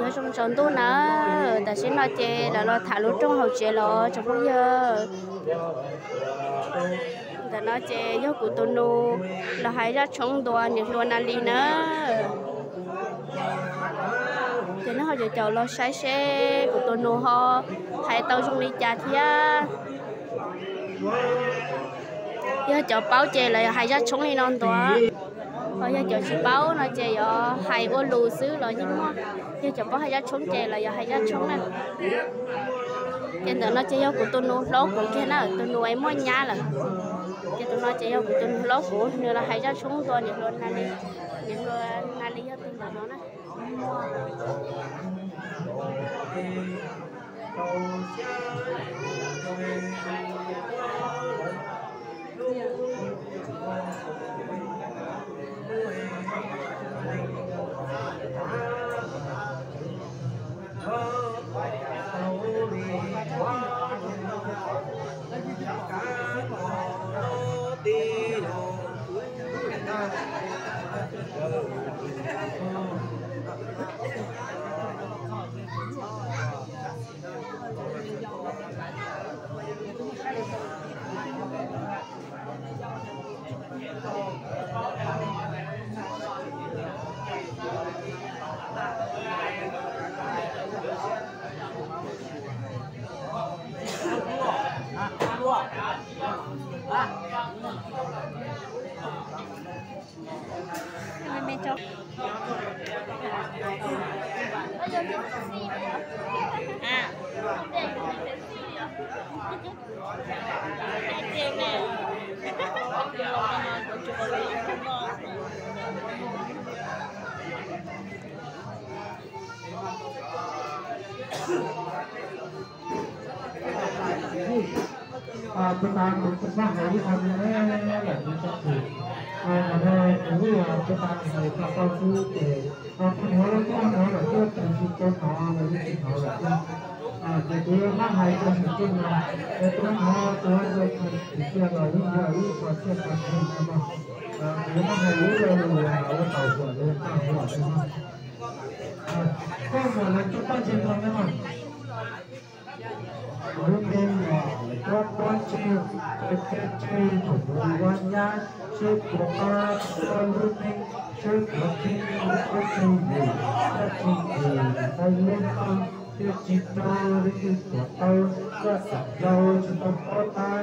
tôi trong chọn tôi nữa tại xin nói chè là lo thả lúc trong hậu chè lo trong bây giờ tại nói chè do của tôi nu là hay ra trong đồ những luôn ăn đi nữa thì nó họ giờ chào lo sai xe của tôi nu họ hay tao trong đi chả thia giờ chào báo chè là hay ra trong đi non đó bây giờ chợ chị báo nó chè ở hay ô lù xứ rồi nhưng mà giờ chợ báo hay ra trống chè là giờ hay ra trống nè trên đó nó chè của tôi nuôi lố của kia nó tôi nuôi em mới nhá là cái tôi nói chè của tôi lố của như là hay ra trống tôi những luôn này những luôn này đi ở trên đó nó mẹ cho chúng ta cũng có hãy tham gia là chúng ta thì đây cũng là chúng ta phải có câu chuyện để nói là chưa thành sự tôn họ và những chuyện họ là để tôi mang hai câu chuyện là để tôi họ tôi được thì chưa là những điều và chưa thành công mà nếu mà hai đứa rồi là ở tàu của chúng ta họ là không phải là chúng ta chỉ làm cái mà lúc đêm là có con chiêu cái chiêu của người quan nhá chiêu của ta con lúc đêm chiêu của thiên có chiêu gì có chiêu gì tay lên không chiêu chỉ tao với chiêu của tao có sạch rau cho tao có ta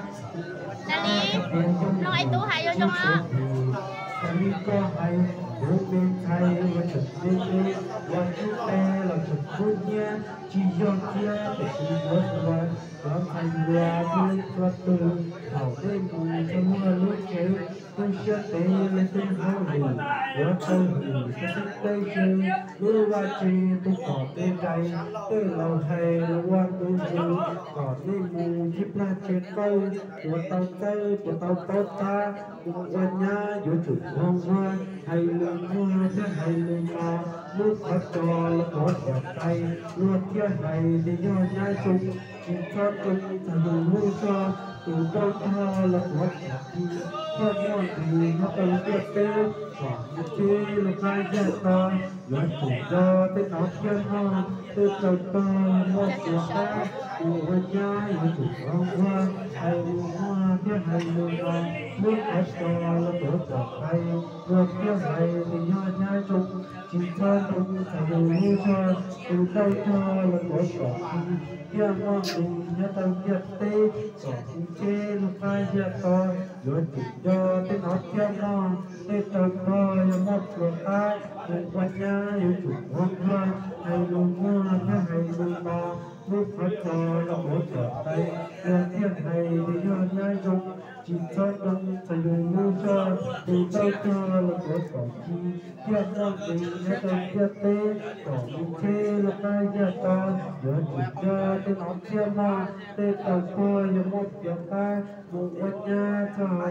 nói tú hay vô trong á anh có hay lúc đêm thay và thật dễ dễ và chút bé là thật vui nhé chỉ do kia để chỉ vớt qua có thành qua vui qua từ hảo đêm mùi cho mưa nước kéo tôi sẽ tế lên tên hao hỉ và câu hỉ có thích tây chơi đưa qua chì tôi có tên đầy tôi lầu thầy là quan tôi dư có đêm mùi giúp ra trên câu của tao cây của tao tốt ta cùng quan nhá giữa chủ hông hoa hay lương hoa thế hay lương hoa nước phát cho là có đẹp tay luôn kia hay để do nhai chung chỉ cho chung thành đồ mua cho từ đâu cho là có đẹp đi cho nhau thì nó cần biết tên hoặc như thế là hai gia to là chủ do tên nó thiên hoa tên trâu to một của ta của nhai là chủ hông hoa hay lương hoa thế hay lương hoa nước phát cho là có đẹp tay luôn kia hay để do nhai chung chỉ cho chung thành đồ mua cho từ đâu cho là có đẹp đi kia ngon mình nhớ tao biết tê có cũng chê lúc hai gia to rồi chỉ do tên nó kia ngon tê tao to là một của ta cùng quan nhá yêu chủ ngon hoa hay luôn mua cái hay luôn to lúc phát cho là có đẹp tay rồi thiên hay để do nhai chung chỉ cho chung thành đồ mua cho từ đâu cho là có đẹp đi kia ngon mình nhớ tao biết tê có cũng chê lúc hai gia to rồi chỉ do tên nó kia ngon tê tao to là một của ta cùng quan nhá trời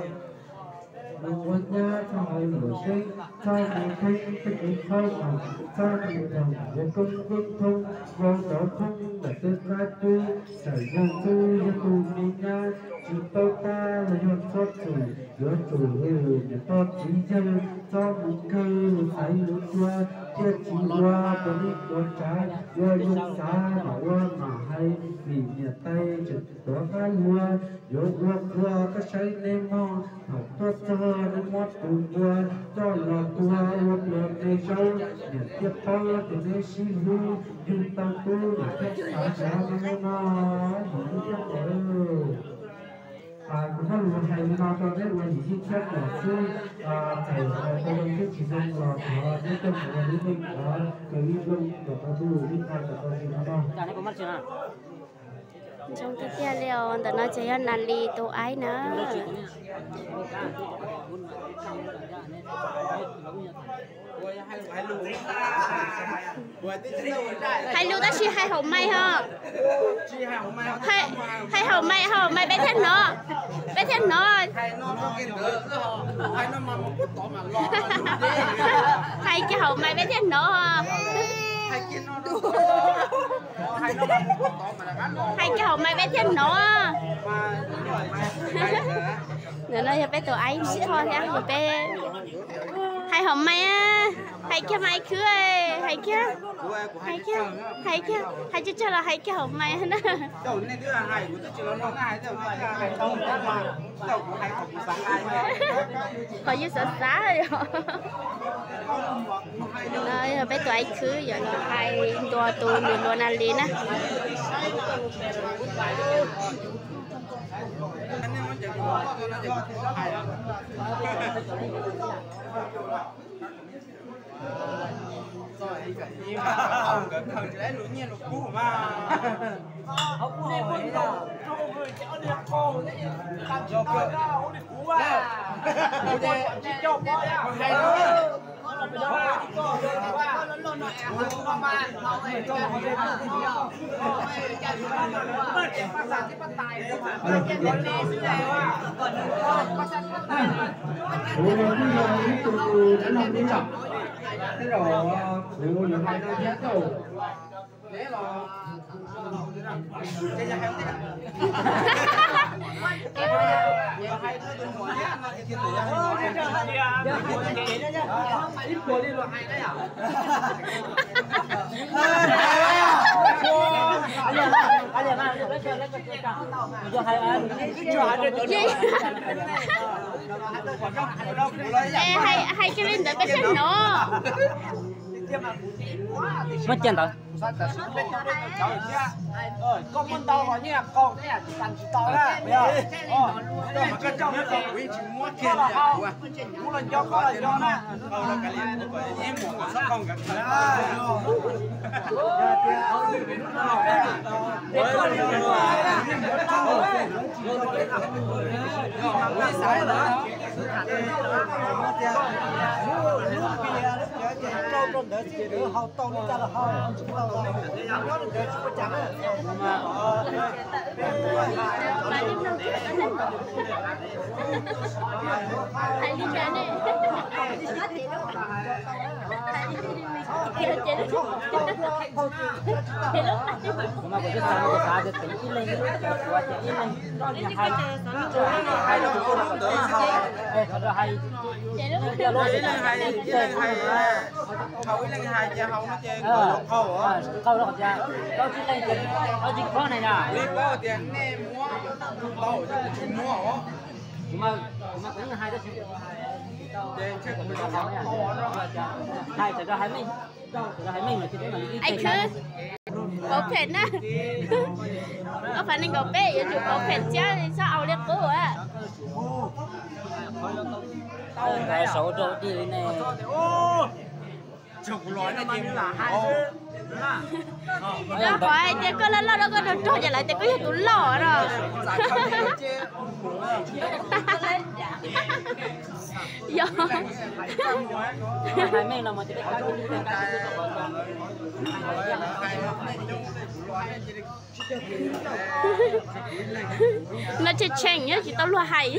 một nhà trời nổi sinh cho mình thấy cái khâu mà cho mình đồng với công công thông vào đó thông là tên ra tu xảy ra tu như tu đi nha chỉ tao ta là do cho chủ giữa chủ người để to trí chân cho một cây phải một qua chia chỉ qua có đi có trái qua lúc xa mà qua mà hay vì nhà tay chật có hai qua vô qua các trái nem mong học tốt cho nên mót cùng qua cho là qua một lần để sâu nhà tiếp to để để xin vui dùng tăng tu để cách phá giá nên nó những cái cũng có luôn thầy nó cho biết là những cái chất của sư thầy có những cái chỉ dẫn là của những cái của những cái của cái lý luận của các tu lý thầy của các gì đó. Chả này có mắt chưa nào? Trong cái tia leo tao nói chơi năn lì tổ ái nữa. Hai lưu ta chỉ hai hậu mai ha. Hai hậu mai bé thêm nữa. Bé thêm nữa. Hai cái hậu mai bé thêm nữa ha. Hai cái hậu mai bé thêm nữa. Nữa nó cho bé tổ ái xí thôi nha, rồi bé hai hậu mai á, hai cái mai cứ hai cái cho là hai cái hậu mai nữa. Họ như sợ xá rồi. Rồi bé tổ ái cứ giờ là hai tua tu mình luôn ăn liền á. Ông gần gần lấy lúa nhiên lúa cũ mà. Ông này vẫn còn trâu người chó đi con đấy. Làm cho cơ ông đi cũ à. Ông đây chỉ cho con à. Hay nữa. Thế rồi, nếu như hai năm hết rồi. Thế là Cái nhà em ít của đi loại đấy à? Hai cái lên tới cái chân nó. Mất chân rồi. Con muốn to có như là con thế à, bằng chỉ to ra. Bây giờ, mà cái trong cái quý chỉ muốn tiền à, muốn là cho con là cho nó. Là cái liền của em một số con gặp phải. Hậu tông ra là hậu nó được để chúng ta Hai đi ra này. Mà có cái sao nó phá được cái ít lên quá chạy ít lên nó như hai nó cũng có tới hai nó hay Lấy lên hai hậu lên hai cha hậu nó chơi hậu á câu đó ra đó chỉ lên cái đó chỉ có này nè đi có tiền nem mua tàu cho chúng mua hả mà cũng là hai đó để chơi của mình hai từ đó hai mình là chỉ là Anh cứ có phèn á. Có phải nên có bé vậy chụp có phèn chứ sao ao liếc cố á. cái số đồ đi này chụp nói là gì là hai Đó phải chứ có lên lo đâu có được trôi trở lại thì có gì tụi lò rồi. Dạ. hai mình là mà chỉ có Nó chơi chèn nhá, chỉ tao lùa hay.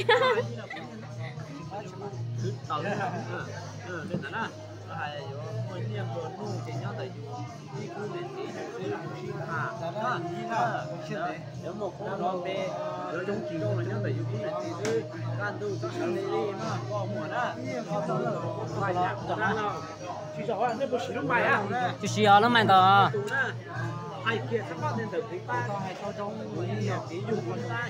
Hãy subscribe cho kênh Ghiền Mì Gõ để không bỏ lỡ những video hấp dẫn. nếu một con đó về nếu chúng chỉ đâu là nhân tại YouTube này thì cứ gan tu cho sáng đi mà có muốn á phải nào chỉ cho anh nó sử dụng bài à chú xí nó mày đó ai kia sắp bắt lên từ thứ ba hay cho trong ví dụ con ta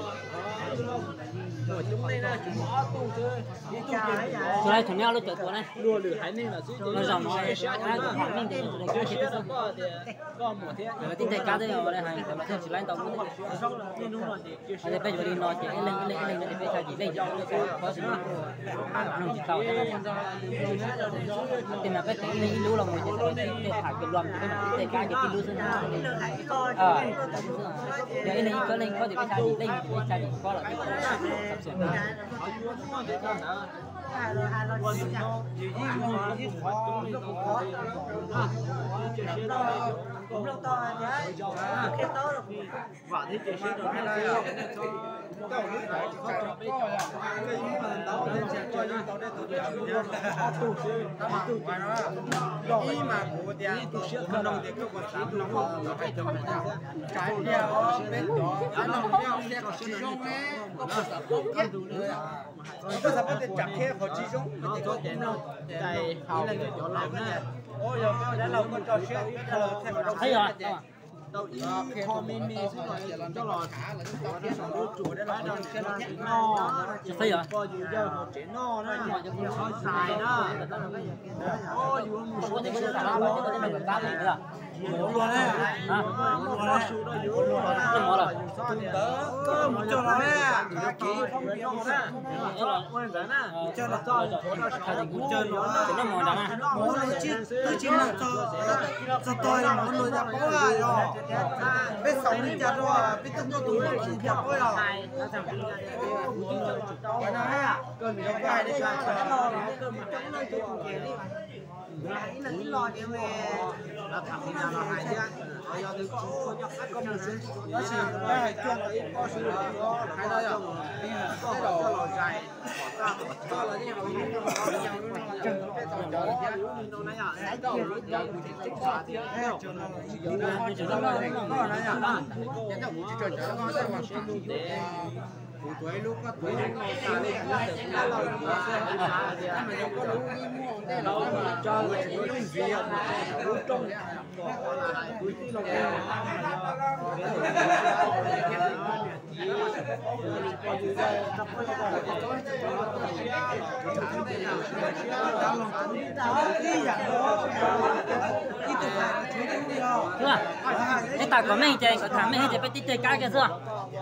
rồi chúng đây là chúng ó tu chứ đi tu gì chú này thằng nhau nó chở của này lùa lửa hải nên là gì nó dòng nó ai cũng hỏi mình để cái xe nó có một thế rồi tin thấy cá đây rồi đây hay nó chỉ lấy tàu nó đây bây giờ đi nó chỉ lên nó để phải gì đây có gì nó chỉ tàu tiền là cái tiền lúa là người chỉ để thải cái luồng cái mà tiền cá cái tiền lúa xưa để này có lên có để phải gì đây phải gì có là cũng lâu to đấy, cái to được vợ thì chỉ xin được hai lần tao lúc đấy chỉ chạy được cái mà tao lên xe chơi tao để tụi chơi tu sư tu cái đó ý mà của dia tu sư không đồng thì có một sáu nó không nó phải trong cái đeo bên đó nó đeo xe có sử dụng đấy có một sáu cái đủ nữa có sao bắt chặt khe có chỉ dùng nó có tiền đâu tại hậu là người chỗ làm nè ôi giờ tao đã lâu con trò chuyện cái là thêm vào thấy rồi đâu kho mini xin rồi cho lò thả là chúng ta cái sòng đốt chuột đấy là cái nó thịt no thấy rồi có gì giờ một chế no đó có xài đó ôi dù một số thì có thể làm được cái này cá gì nữa luôn đấy hả luôn đấy cái mỏ rồi có một chỗ đó đấy cá kỹ không kỹ đâu đấy quên rồi nè cho là cho chơi nó mỏ đó nè mỏ nó chỉ tôi chỉ là cho tôi là mỏ nuôi ra bố à rồi biết sống đi chả rồi biết tung cho túi là chỉ chả bố rồi cái này cơn bị đau vai đấy cái lo cơn bị chống nơi chỗ kia đi cái là cái lo để về là thằng thì là hại chứ giờ thì có cho khách công sự nó chỉ cái chuyện là có sự có hai đây à có đồ dài cho là như tuổi lúc có tuổi nó ta đi là lo mà không có đủ cái đó mà cho người chỉ có việc đủ trong lại cuối cùng cái tao có mấy chơi có thằng mấy chơi phải chơi cá kia chưa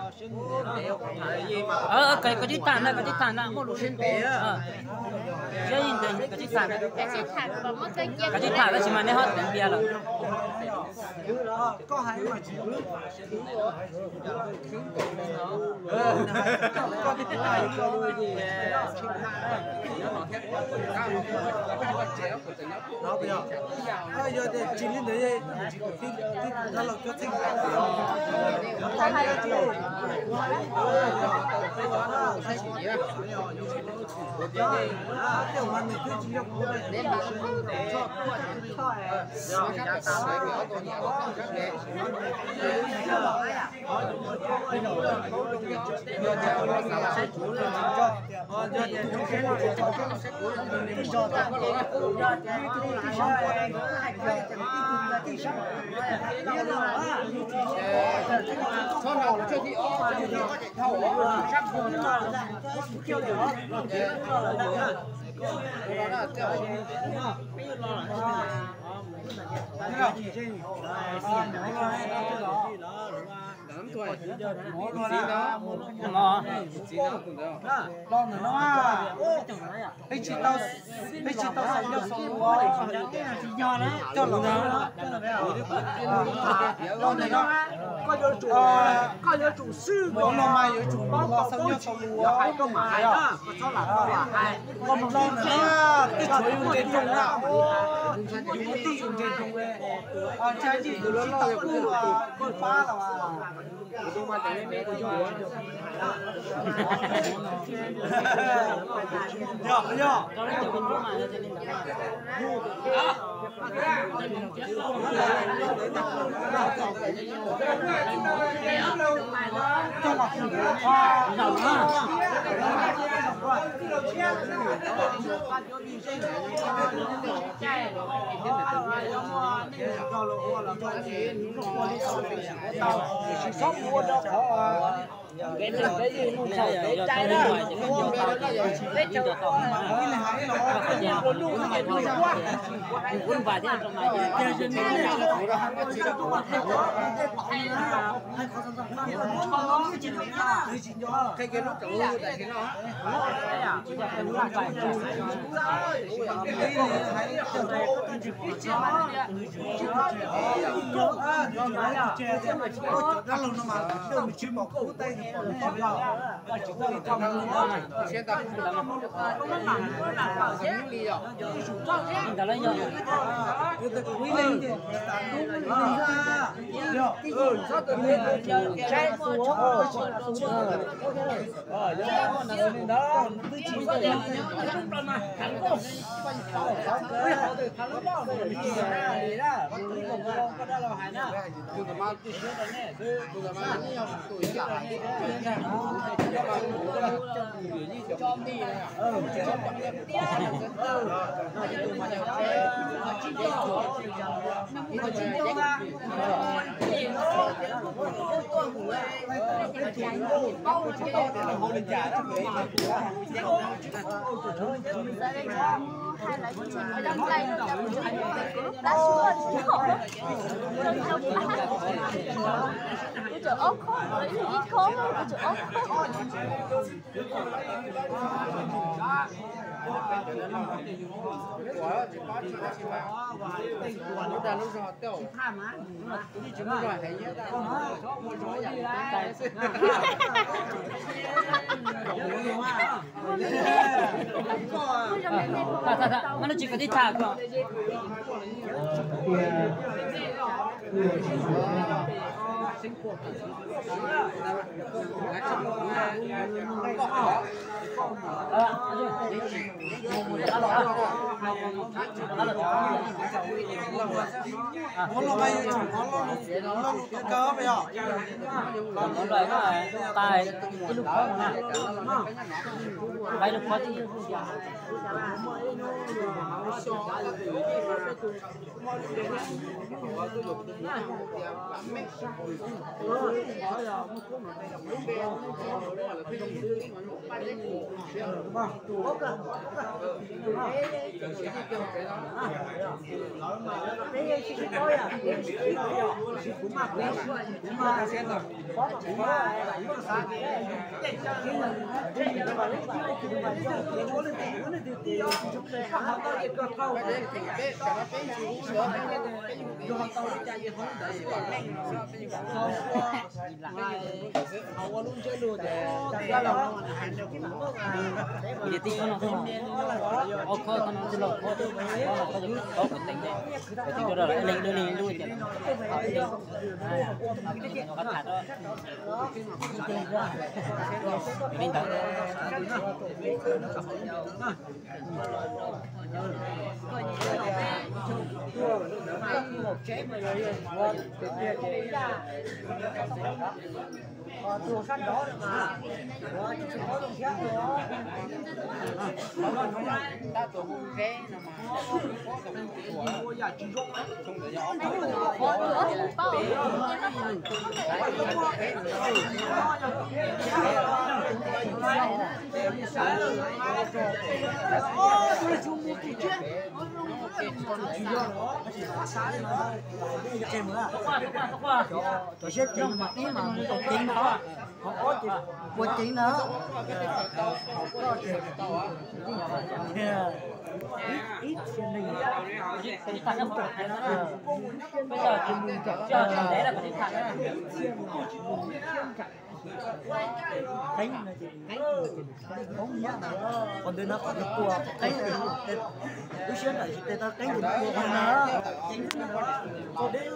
cái chiếc thằng này một lũ sinh chơi gì đây cái chiếc thằng đó chỉ mà nó hết tiền bia rồi có hai mà chỉ có cái này cho nuôi gì nó bây giờ thì chỉ lên đấy chỉ có thích ra lộc cho thích cái này chứ tiểu mà mình cứ chỉ được để mà cho nào là cho thì ó thì có thể thầu sắp rồi kêu được tuổi mò con nó ấy chỉ tao sai cho số chỉ nhỏ đấy cho nó con này nó có nhớ chủ sư có nó mai nhớ chủ nó sao nhớ cho lúa hay có mãi đó cho là con một lon nữa cái chuối dùng trên trồng nào dùng một tí dùng trên trồng về trái gì từ lớn rồi con phá là tôi mà tới mấy con chó nhỏ có đấy tiểu con mà cho nên là cái gì cũng phải cái trái đó cái cho tao cũng phải thế trong này cái lúc trồng tại cái nó nó chỉ có đi thả thôi. Cơ bây giờ Còn món loại nó là tài cái lúc khó mà bay lúc khó thì Jadi tinggal nonton. Oh, kau kan nonton lo, kau tu, kau penting deh. Jadi kau dah leng lu je. Kau kata tu. Ini tak. Chùa sắt đó được mà. Đó chỉ có đồng khác nữa. ta tổ hùng thế mà Mua nhà chỉ dụng á. không được nhỏ Tôi sẽ chỉnh mặt tí mà một tổ chính đó. Không có chuyện quên chính nữa. Ít trên mình. Cái thằng nó không thấy nó. Bây giờ thì mình cho đấy là cái thằng đó. Thấy là gì? Không nhớ nào. Còn đứa nó còn được cua. Thấy là tôi sẽ lại thì ta thấy được cua hơn nữa. Còn đấy